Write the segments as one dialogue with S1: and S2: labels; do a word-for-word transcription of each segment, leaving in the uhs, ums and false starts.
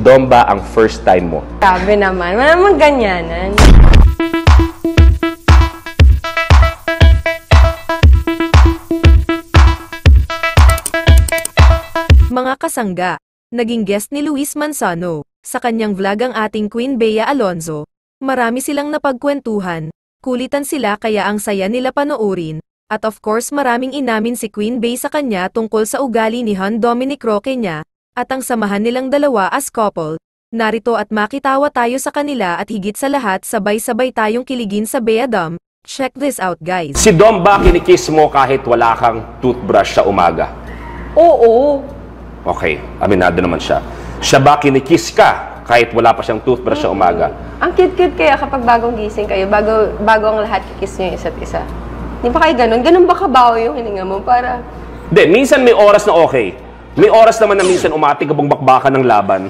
S1: Dom ba ang first time mo?
S2: Grabe naman. Wala namang ganyanan.
S3: Mga kasangga, naging guest ni Luis Manzano sa kanyang vlog ang ating Queen Bea Alonzo. Marami silang napagkwentuhan, kulitan sila kaya ang saya nila panoorin. At of course maraming inamin si Queen Bea sa kanya tungkol sa ugali ni Han Dominic Roque niya, at ang samahan nilang dalawa as couple. Narito at makitawa tayo sa kanila at higit sa lahat sabay-sabay tayong kiligin sa Bea Dom. Check this out guys.
S1: Si Dom ba kinikiss mo kahit wala kang toothbrush sa umaga?
S2: Oo.
S1: Okay, aminado naman siya. Siya ba kinikiss ka kahit wala pa siyang toothbrush sa umaga?
S2: Ang cute-cute kaya kapag bagong gising kayo, bago, bago ang lahat kikiss nyo yung isa't isa. Di ba kayo ganun? Ganun ba kabaw yung hininga mo para...
S1: Hindi, minsan may oras na okay. May oras naman na minsan umati ka bang bakbakan ng laban.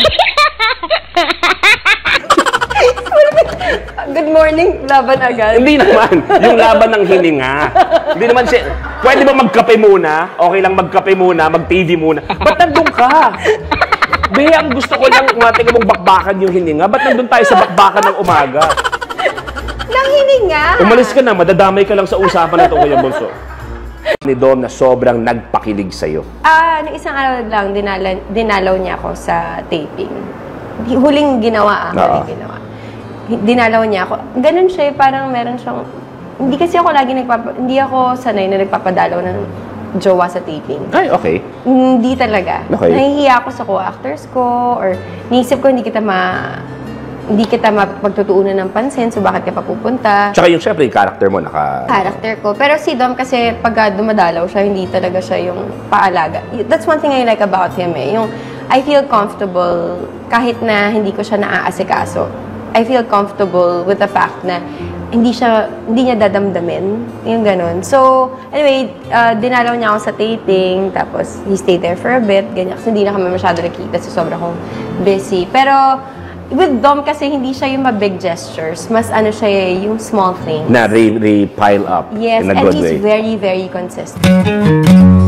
S2: Good morning, laban agad.
S1: Hindi naman. Yung laban ng hininga. Hindi naman siya. Pwede ba magkape muna? Okay lang magkape muna, mag-T V muna. Ba't nandun ka? Bea, ang gusto ko lang umati ka bang bakbakan yung hininga. Ba't nandun tayo sa bakbakan ng umaga?
S2: Nang hininga.
S1: Umalis ka na, madadamay ka lang sa usapan na ito, Kuya Bunso. Ni Dom na sobrang nagpakilig sa'yo.
S2: Ah, uh, isang araw lang, dinala, dinalaw niya ako sa taping. Di, huling ginawa, ah, huling ginawa. Dinalaw niya ako. Ganun siya, parang meron siyang... Hindi kasi ako lagi nagpapa... Hindi ako sanay na nagpapadalaw ng jowa sa taping.
S1: Ay, okay.
S2: Hindi talaga.
S1: Okay.
S2: Nahihiya ako sa co-actors ko, or niisip ko hindi kita ma... Hindi kita mapagtutuunan ng pansin, so bakit ka pa pupunta?
S1: Tsaka yung syempre, yung character mo, naka...
S2: Character ko. Pero si Dom kasi pag dumadalaw siya, hindi talaga siya yung paalaga. That's one thing I like about him eh. Yung I feel comfortable kahit na hindi ko siya naaasikaso. I feel comfortable with the fact na hindi siya, hindi niya dadamdamin. Yung ganun. So, anyway, uh, dinalaw niya ako sa taping, tapos he stayed there for a bit, ganyan. Kasi hindi na kami masyado nakita, so sobrang akong busy. Pero, with Dom kasi hindi siya yung ma-big gestures. Mas ano siya yung small things.
S1: Na they, they pile up
S2: yes,
S1: in a
S2: and
S1: good
S2: he's
S1: way.
S2: very, very consistent.